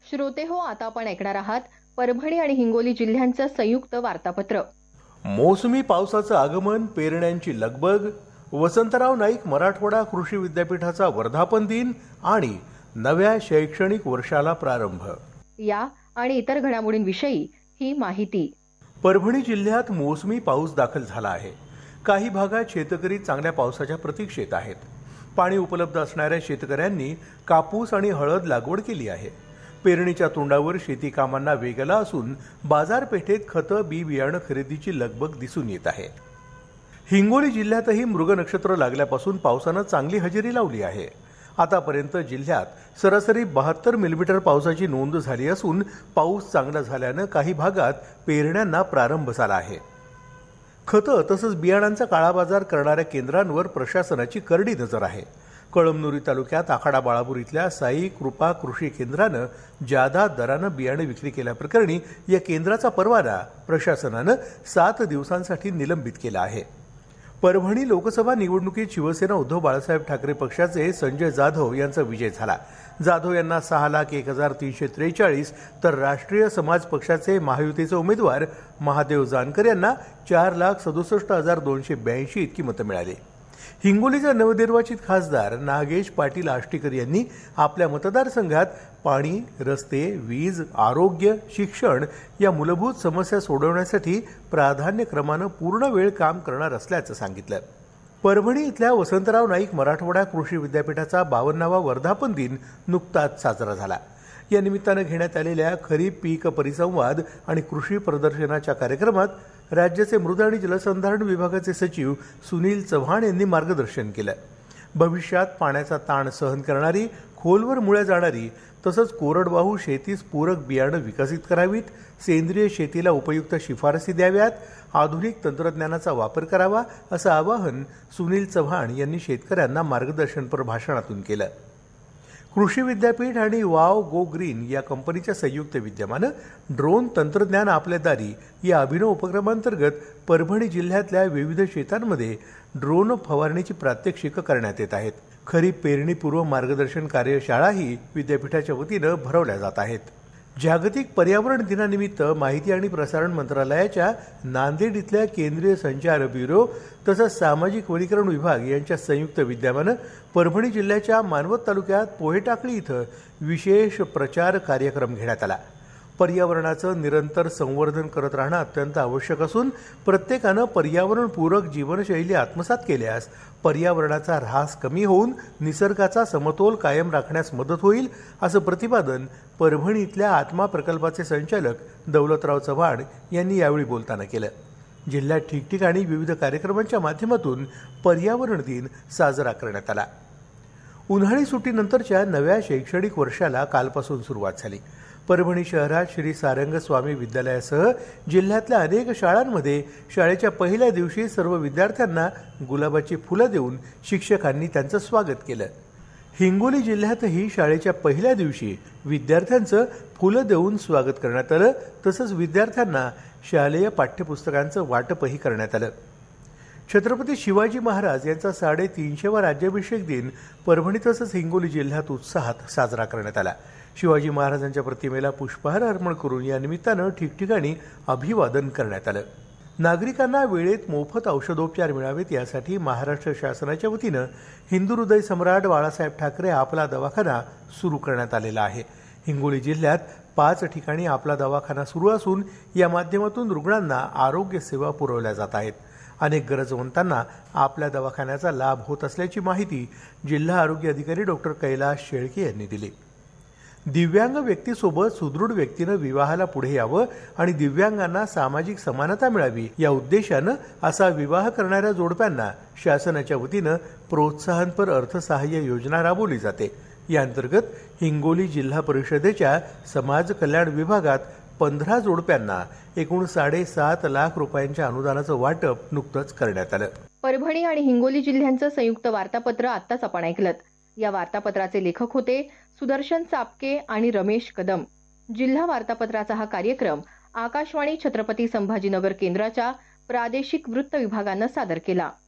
श्रोते हो, आता आपण ऐकणार आहात परभणी आणि हिंगोली जिल्ह्यांचं संयुक्त वार्तापत्र. मोसमी पावसाचं आगमन, पेरण्यांची लगबग, वसंतराव नाईक मराठवाडा कृषी विद्यापीठाचा वर्धापन दिन आणि नव्या शैक्षणिक वर्षाला प्रारंभ या आणि इतर घडामोडींविषयी ही माहिती. परभणी जिल्ह्यात मोसमी पाऊस दाखल झाला आहे. काही भागात शेतकरी चांगल्या पावसाच्या प्रतीक्षेत आहेत. पाणी उपलब्ध असणाऱ्या शेतकऱ्यांनी कापूस आणि हळद लागवड केली आहे. पेरणीच्या तोंडावर शेती कामांना वेग आला असून बाजारपेठेत खतं, बी बियाणं खरेदीची लगबग दिसून येत आहे. हिंगोली जिल्ह्यातही मृग नक्षत्र लागल्यापासून पावसानं चांगली हजेरी लावली आहे. आतापर्यंत जिल्ह्यात सरासरी 72 मिलीमीटर पावसाची नोंद झाली असून पाऊस चांगला झाल्यानं काही भागात पेरण्यांना प्रारंभ झाला आहे. खतं तसंच बियाणांचा काळाबाजार करणाऱ्या केंद्रांवर प्रशासनाची करडी नजर आहे. कळमनुरी तालुक्यात आखाडा बाळापूर इथल्या साई कृपा कृषी केंद्रानं जादा दरानं बियाणे विक्री केल्याप्रकरणी या केंद्राचा परवाना प्रशासनानं 7 दिवसांसाठी निलंबित केला आहे. परभणी लोकसभा निवडणुकीत शिवसेना उद्धव बाळासाहेब ठाकरे पक्षाचे संजय जाधव यांचा विजय झाला. जाधव यांना 6,01,343 तर राष्ट्रीय समाज पक्षाचे महायुतीचे उमेदवार महादेव जानकर यांना 4,67,282 इतकी मतं मिळाली. हिंगोलीचे नवनिर्वाचित खासदार नागेश पाटील आष्टीकर यांनी आपल्या मतदारसंघात पाणी, रस्ते, वीज, आरोग्य, शिक्षण या मूलभूत समस्या सोडवण्यासाठी प्राधान्यक्रमानं पूर्ण वेळ काम करणार असल्याचं सांगितलं. परभणी इथल्या वसंतराव नाईक मराठवाडा कृषी विद्यापीठाचा 52वा वर्धापन दिन नुकताच साजरा झाला. या निमित्तानं घेण्यात आलेल्या खरीप पीक परिसंवाद आणि कृषी प्रदर्शनाच्या कार्यक्रमात राज्याचे मृद आणि जलसंधारण विभागाचे सचिव सुनील चव्हाण यांनी मार्गदर्शन केलं. भविष्यात पाण्याचा ताण सहन करणारी, खोलवर मुळ्या जाणारी तसंच कोरडवाहू शेतीस पूरक बियाणं विकसित करावीत, सेंद्रिय शेतीला उपयुक्त शिफारसी द्याव्यात, आधुनिक तंत्रज्ञानाचा वापर करावा असं आवाहन सुनील चव्हाण यांनी शेतकऱ्यांना मार्गदर्शनपर भाषणातून केलं. कृषी विद्यापीठ आणि वाव गो ग्रीन या कंपनीच्या संयुक्त विद्यमानं ड्रोन तंत्रज्ञान आपल्या दारी या अभिनव उपक्रमांतर्गत परभणी जिल्ह्यातल्या विविध शेतांमध्ये ड्रोन फवारणीची प्रात्यक्षिकं करण्यात येत आहेत. खरीप पेरणीपूर्व मार्गदर्शन कार्यशाळाही विद्यापीठाच्या वतीनं भरवल्या जात आहेत. जागतिक पर्यावरण दिनानिमित्त माहिती आणि प्रसारण मंत्रालयाच्या नांदेड इथल्या केंद्रीय संचार ब्युरो तसंच सामाजिक वनीकरण विभाग यांच्या संयुक्त विद्यमानं परभणी जिल्ह्याच्या मानवत तालुक्यात पोहेटाकळी इथं विशेष प्रचार कार्यक्रम घेण्यात आला. पर्यावरणाचं निरंतर संवर्धन करत राहणं अत्यंत आवश्यक असून प्रत्येकानं पर्यावरणपूरक जीवनशैली आत्मसात केल्यास पर्यावरणाचा ऱ्हास कमी होऊन निसर्गाचा समतोल कायम राखण्यास मदत होईल असं प्रतिपादन परभणी इथल्या आत्मा प्रकल्पाचे संचालक दौलतराव चव्हाण यांनी यावेळी बोलताना केलं. जिल्ह्यात ठिकठिकाणी विविध कार्यक्रमांच्या माध्यमातून पर्यावरण दिन साजरा करण्यात आला. उन्हाळी सुट्टीनंतरच्या नव्या शैक्षणिक वर्षाला कालपासून सुरुवात झाली. परभणी शहरात श्री सारंग स्वामी विद्यालयासह जिल्ह्यातल्या अनेक शाळांमध्ये शाळेच्या पहिल्या दिवशी सर्व विद्यार्थ्यांना गुलाबाची फुलं देऊन शिक्षकांनी त्यांचं स्वागत केलं. हिंगोली जिल्ह्यातही शाळेच्या पहिल्या दिवशी विद्यार्थ्यांचं फुलं देऊन स्वागत करण्यात आलं. तसंच विद्यार्थ्यांना शालेय पाठ्यपुस्तकांचं वाटपही करण्यात आलं. छत्रपती शिवाजी महाराज यांचा 350वा राज्याभिषेक दिन परभणी तसंच हिंगोली जिल्ह्यात उत्साहात साजरा करण्यात आला. शिवाजी महाराजांच्या प्रतिमेला पुष्पहार अर्पण करून या निमित्तानं ठिकठिकाणी अभिवादन करण्यात आलं. नागरिकांना वेळेत मोफत औषधोपचार मिळावेत यासाठी महाराष्ट्र शासनाच्या वतीनं हिंदू हृदय सम्राट बाळासाहेब ठाकरे आपला दवाखाना सुरू करण्यात आलेला आहे. हिंगोली जिल्ह्यात 5 ठिकाणी आपला दवाखाना सुरू असून या माध्यमातून रुग्णांना आरोग्य सेवा पुरवल्या जात आहेत. अनेक गरजवंतांना आपल्या दवाखान्याचा लाभ होत असल्याची माहिती जिल्हा आरोग्य अधिकारी डॉक्टर कैलास शेळके यांनी दिली. दिव्यांग व्यक्तीसोबत सुदृढ व्यक्तीनं विवाहाला पुढे यावं आणि दिव्यांगांना सामाजिक समानता मिळावी या उद्देशानं असा विवाह करणाऱ्या जोडप्यांना शासनाच्या वतीनं प्रोत्साहनपर अर्थसहाय्य योजना राबवली जाते. या अंतर्गत हिंगोली जिल्हा परिषदेच्या समाज कल्याण विभागात 15 जोडप्यांना एकूण 7.5 लाख रुपयांच्या अनुदानाचं वाटप नुकतंच करण्यात आलं. परभणी आणि हिंगोली जिल्ह्यांचं संयुक्त वार्तापत्र आत्ताच आपण ऐकलं. या वार्तापत्राचे लेखक होते सुदर्शन चापके आणि रमेश कदम. जिल्हा वार्तापत्राचा हा कार्यक्रम आकाशवाणी छत्रपती संभाजीनगर केंद्राच्या प्रादेशिक वृत्त विभागानं सादर केला.